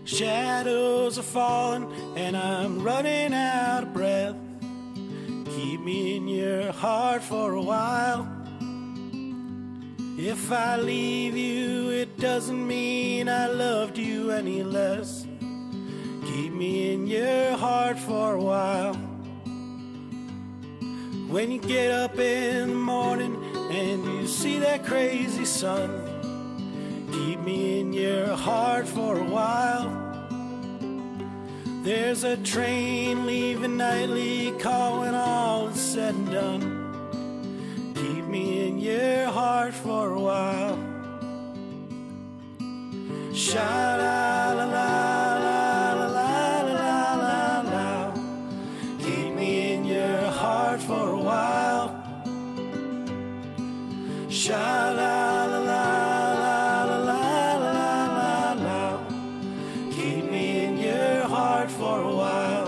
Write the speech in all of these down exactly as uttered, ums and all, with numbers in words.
Shadows are falling and I'm running out of breath. Keep me in your heart for a while. If I leave you, it doesn't mean I loved you any less. Keep me in your heart for a while. When you get up in the morning and you see that crazy sun, keep me in your heart for a while. There's a train leaving nightly, call when all is said and done. Keep me in your heart for a while. Sha-la-la-la-la-la-la-la-la. Keep me in your heart for a while. Sha-la-la-la-la-la-la-la. Keep me in your heart for a while.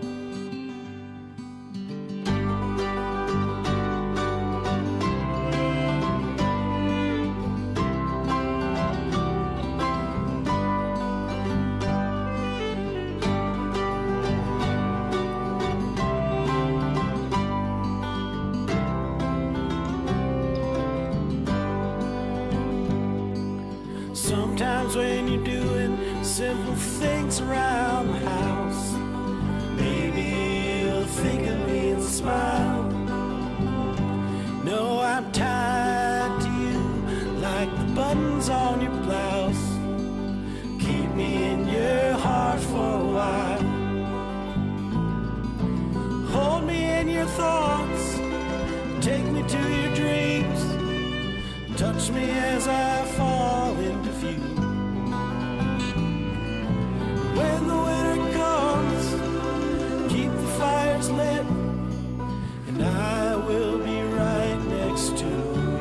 Sometimes when you're doing simple things around the house, maybe you'll think of me and smile. No, I'm tied to you like the buttons on your blouse. Keep me in your heart for a while. Hold me in your thoughts, take me to your dreams. Touch me as I fall into view. When the winter comes, keep the fires lit, and I will be right next to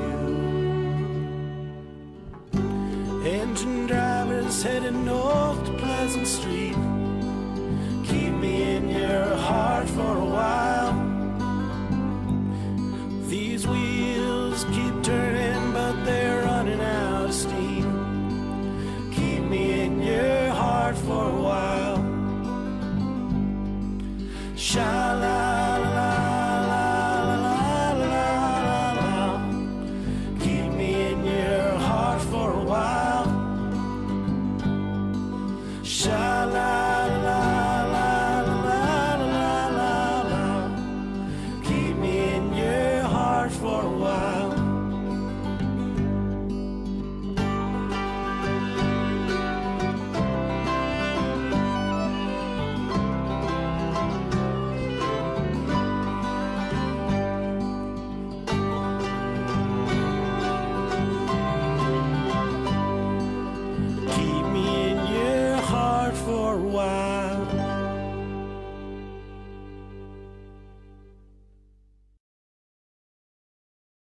you. Engine drivers heading north to Pleasant Street. Keep me in your heart for a